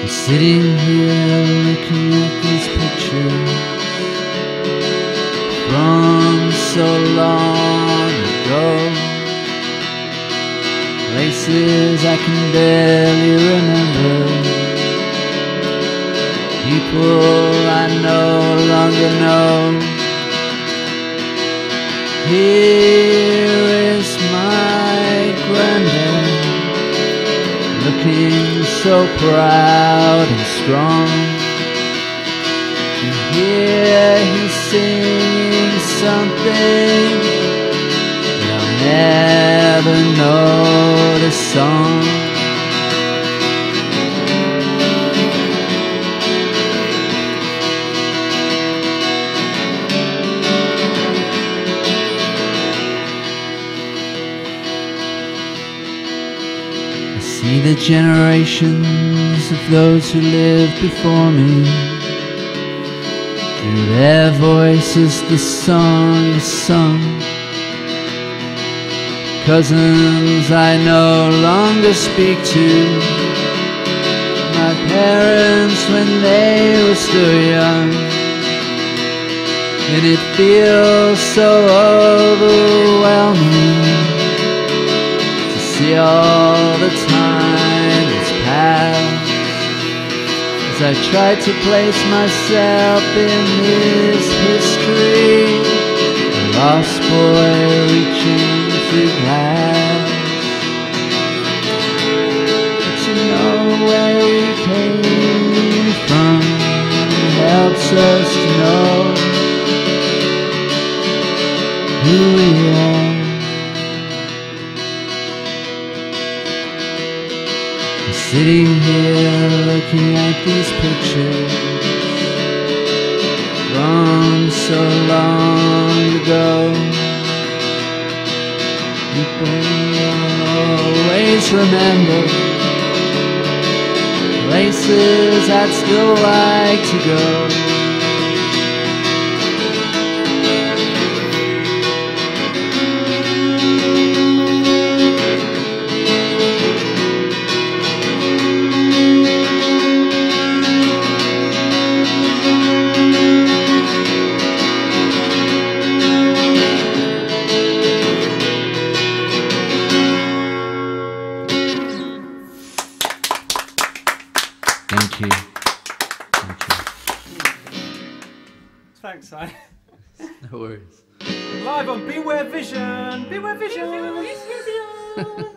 Sitting here looking at these pictures from so long ago, places I can barely remember, people I no longer know. Here is my granddad, looking so proud and strong. And here he's singing something, but I'll never know the song. See the generations of those who lived before me, through their voices the song is sung. Cousins I no longer speak to, my parents when they were still young. And it feels so overwhelming to see all the time that's passed, as I try to place myself in this history, a lost boy reaching through glass. But to know where we came from helps us to know who we are. Sitting here looking at these pictures from so long ago, people always remember places I'd still like to go. Thank you. Thank you. Thanks, Si. No worries. Live on Beware Vision. Beware Vision.